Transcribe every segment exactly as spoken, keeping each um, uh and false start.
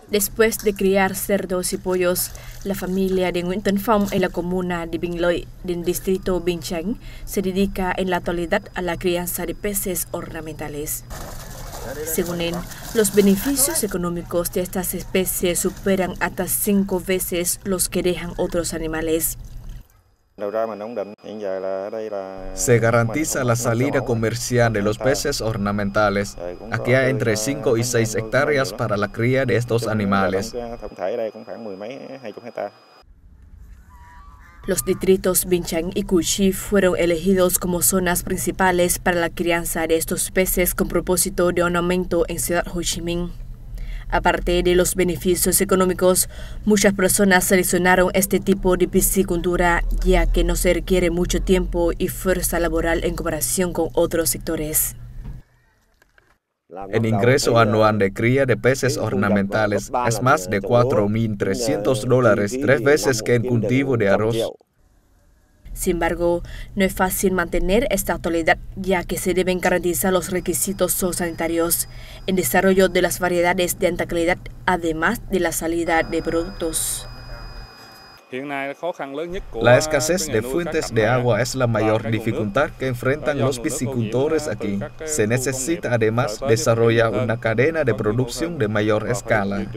Después de criar cerdos y pollos, la familia de Nguyễn Tấn Phong en la comuna de Bình Lợi, del distrito Bình Chánh, se dedica en la actualidad a la crianza de peces ornamentales. Según él, los beneficios económicos de estas especies superan hasta cinco veces los que dejan otros animales. Se garantiza la salida comercial de los peces ornamentales. Aquí hay entre cinco y seis hectáreas para la cría de estos animales. Los distritos Bình Chánh y Củ Chi fueron elegidos como zonas principales para la crianza de estos peces con propósito de un aumento en Ciudad Ho Chi Minh. Aparte de los beneficios económicos, muchas personas seleccionaron este tipo de piscicultura ya que no se requiere mucho tiempo y fuerza laboral en comparación con otros sectores. El ingreso anual de cría de peces ornamentales es más de cuatro mil trescientos dólares, tres veces que en cultivo de arroz. Sin embargo, no es fácil mantener esta actualidad ya que se deben garantizar los requisitos zoosanitarios, el desarrollo de las variedades de alta calidad, además de la salida de productos. La escasez de fuentes de agua es la mayor dificultad que enfrentan los piscicultores aquí. Se necesita además desarrollar una cadena de producción de mayor escala.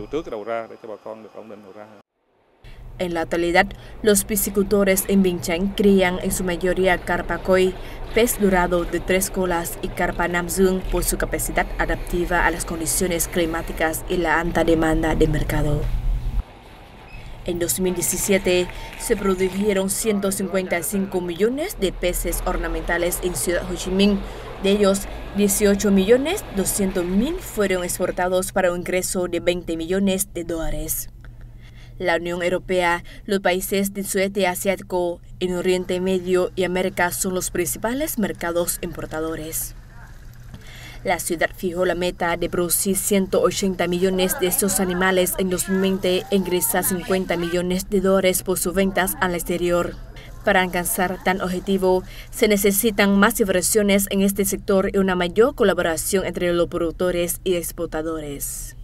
En la actualidad, los piscicultores en Bình Chánh crían en su mayoría carpa koi, pez dorado de tres colas y carpa Nam Dương por su capacidad adaptiva a las condiciones climáticas y la alta demanda de mercado. En dos mil diecisiete se produjeron ciento cincuenta y cinco millones de peces ornamentales en Ciudad Ho Chi Minh. De ellos, dieciocho millones doscientos mil fueron exportados para un ingreso de veinte millones de dólares. La Unión Europea, los países del sudeste asiático, en Oriente Medio y América son los principales mercados importadores. La ciudad fijó la meta de producir ciento ochenta millones de estos animales en dos mil veinte e ingresar cincuenta millones de dólares por sus ventas al exterior. Para alcanzar tan objetivo, se necesitan más inversiones en este sector y una mayor colaboración entre los productores y exportadores.